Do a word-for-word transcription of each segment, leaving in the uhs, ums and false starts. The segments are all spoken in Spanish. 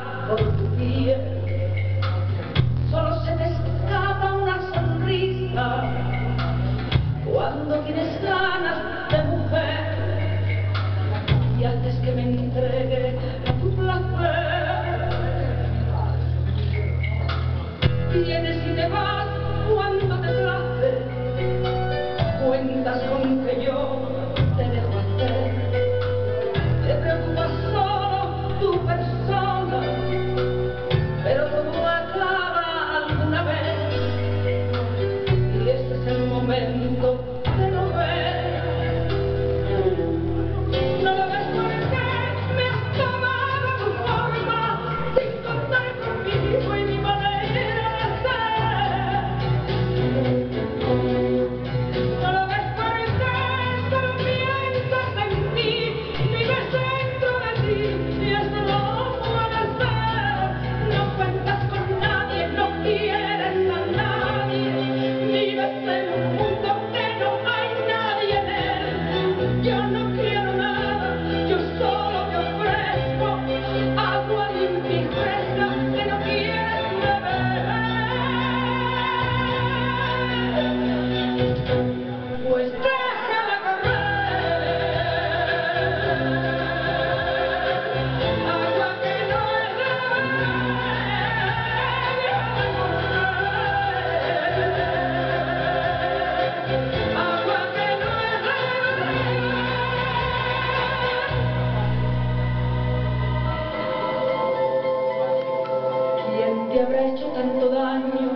por tu piel. Solo se te escapa una sonrisa cuando tienes ganas de mujer y haces que me entregue a tu placer. Vienes y te vas cuando te place, cuentas con que yo te dejo hacer. Te preocupas solo tu persona, pero todo acaba alguna vez, y este es el momento de no ver. No lo ves porque me has tomado tu forma, sin contar conmigo y mi manera de ser. No lo ves porque solo piensas en mí, vives dentro de ti y esto no puede ser. No cuentas con nadie, no quieres a nadie, vives en un mundo que no hay nadie en él. Yo no quiero nada, yo solo te ofrezco agua limpia y fresca que no quieres beber. Pues déjala correr, agua que no es remedio, agua que no es remedio. ¿Quién te habrá hecho tanto daño?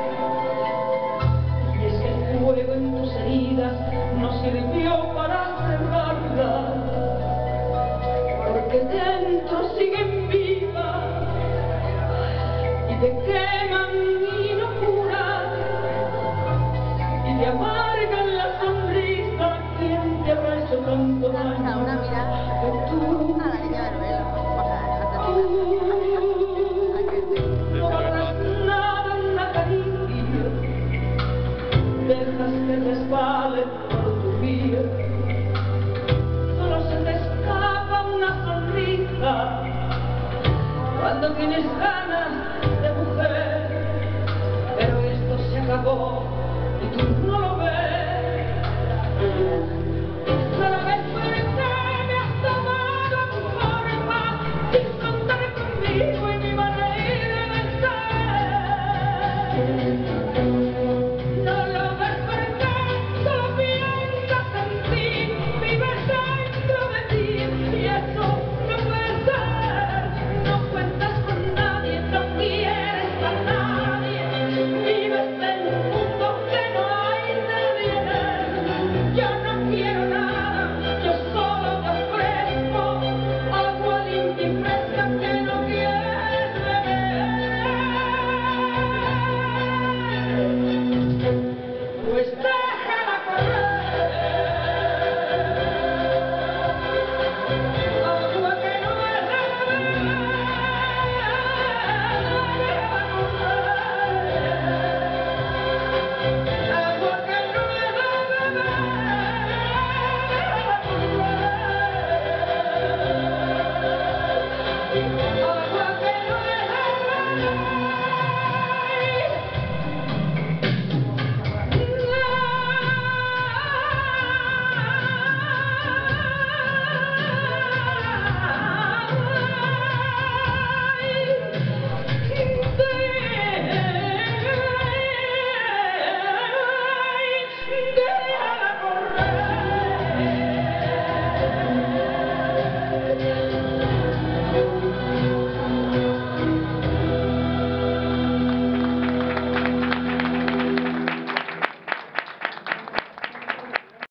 Y es que el fuego en tus heridas no sirvió para cerrarlas, porque dentro siguen vivas y te queman mi locura y te amargan la sonrisa. ¿Quién te habrá hecho tanto daño? Una mirada Que tú, a la niña de novela, o sea, tú no no valoras nada una caricia, dejas que resbale por tu piel. Solo se te escapa una sonrisa cuando tienes ganas de mujer, pero esto se acabó y tú no lo ves.